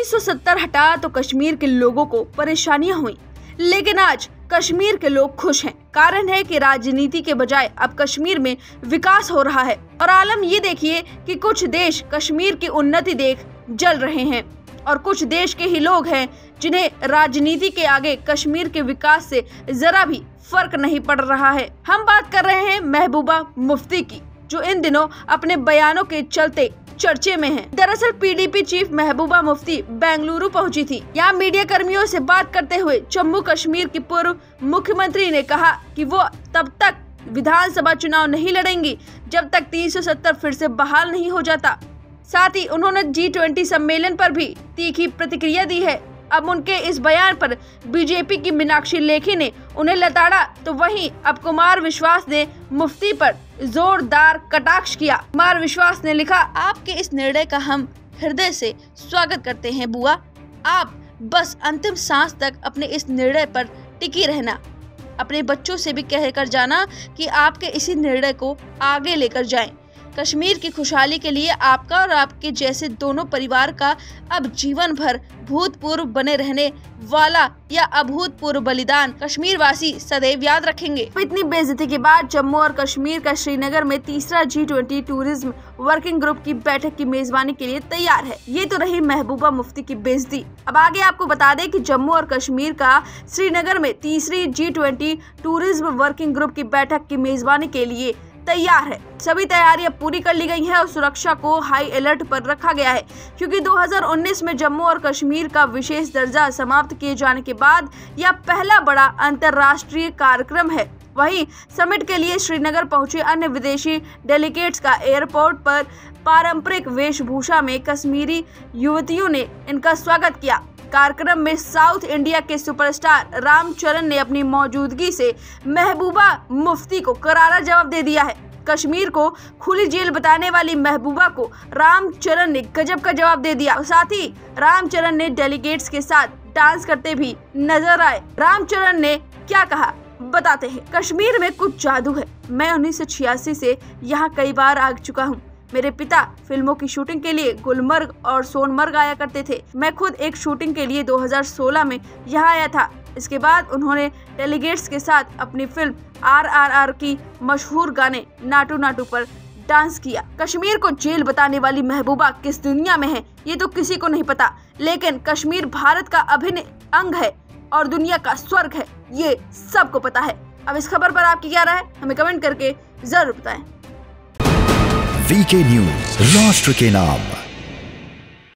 370 हटा तो कश्मीर के लोगों को परेशानियां हुई, लेकिन आज कश्मीर के लोग खुश हैं। कारण है कि राजनीति के बजाय अब कश्मीर में विकास हो रहा है। और आलम ये देखिए कि कुछ देश कश्मीर की उन्नति देख जल रहे हैं और कुछ देश के ही लोग हैं जिन्हें राजनीति के आगे कश्मीर के विकास से जरा भी फर्क नहीं पड़ रहा है। हम बात कर रहे हैं महबूबा मुफ्ती की, जो इन दिनों अपने बयानों के चलते चर्चे में हैं। दरअसल पीडीपी चीफ महबूबा मुफ्ती बेंगलुरु पहुंची थी। यहाँ मीडिया कर्मियों से बात करते हुए जम्मू कश्मीर की पूर्व मुख्यमंत्री ने कहा कि वो तब तक विधानसभा चुनाव नहीं लड़ेंगी जब तक 370 फिर से बहाल नहीं हो जाता। साथ ही उन्होंने G20 सम्मेलन पर भी तीखी प्रतिक्रिया दी है। अब उनके इस बयान पर बीजेपी की मीनाक्षी लेखी ने उन्हें लताड़ा, तो वहीं अब कुमार विश्वास ने मुफ्ती पर जोरदार कटाक्ष किया। कुमार विश्वास ने लिखा, आपके इस निर्णय का हम हृदय से स्वागत करते हैं बुआ। आप बस अंतिम सांस तक अपने इस निर्णय पर टिकी रहना। अपने बच्चों से भी कहकर जाना कि आपके इसी निर्णय को आगे लेकर जाएं। कश्मीर की खुशहाली के लिए आपका और आपके जैसे दोनों परिवार का अब जीवन भर भूतपूर्व बने रहने वाला या अभूतपूर्व बलिदान कश्मीर वासी सदैव याद रखेंगे। इतनी बेइज्जती के बाद जम्मू और कश्मीर का श्रीनगर में तीसरा G20 टूरिज्म वर्किंग ग्रुप की बैठक की मेजबानी के लिए तैयार है। ये तो रही महबूबा मुफ्ती की बेइज्जती। अब आगे आपको बता दें कि जम्मू और कश्मीर का श्रीनगर में तीसरी G20 टूरिज्म वर्किंग ग्रुप की बैठक की मेजबानी के लिए तैयार है। सभी तैयारियां पूरी कर ली गई हैं और सुरक्षा को हाई अलर्ट पर रखा गया है, क्योंकि 2019 में जम्मू और कश्मीर का विशेष दर्जा समाप्त किए जाने के बाद यह पहला बड़ा अंतर्राष्ट्रीय कार्यक्रम है। वहीं समिट के लिए श्रीनगर पहुंचे अन्य विदेशी डेलीगेट्स का एयरपोर्ट पर पारंपरिक वेशभूषा में कश्मीरी युवतियों ने इनका स्वागत किया। कार्यक्रम में साउथ इंडिया के सुपरस्टार रामचरण ने अपनी मौजूदगी से महबूबा मुफ्ती को करारा जवाब दे दिया है। कश्मीर को खुली जेल बताने वाली महबूबा को रामचरण ने गजब का जवाब दे दिया। साथ ही रामचरण ने डेलीगेट्स के साथ डांस करते भी नजर आए। रामचरण ने क्या कहा बताते हैं। कश्मीर में कुछ जादू है। मैं 1986 से यहाँ कई बार आ चुका हूँ। मेरे पिता फिल्मों की शूटिंग के लिए गुलमर्ग और सोनमर्ग आया करते थे। मैं खुद एक शूटिंग के लिए 2016 में यहाँ आया था। इसके बाद उन्होंने डेलीगेट्स के साथ अपनी फिल्म RRR की मशहूर गाने नाटू नाटू पर डांस किया। कश्मीर को जेल बताने वाली महबूबा किस दुनिया में है ये तो किसी को नहीं पता, लेकिन कश्मीर भारत का अभिन्न अंग है और दुनिया का स्वर्ग है, ये सबको पता है। अब इस खबर पर आपकी क्या राय है, हमें कमेंट करके जरूर बताएं। VK न्यूज, राष्ट्र के नाम।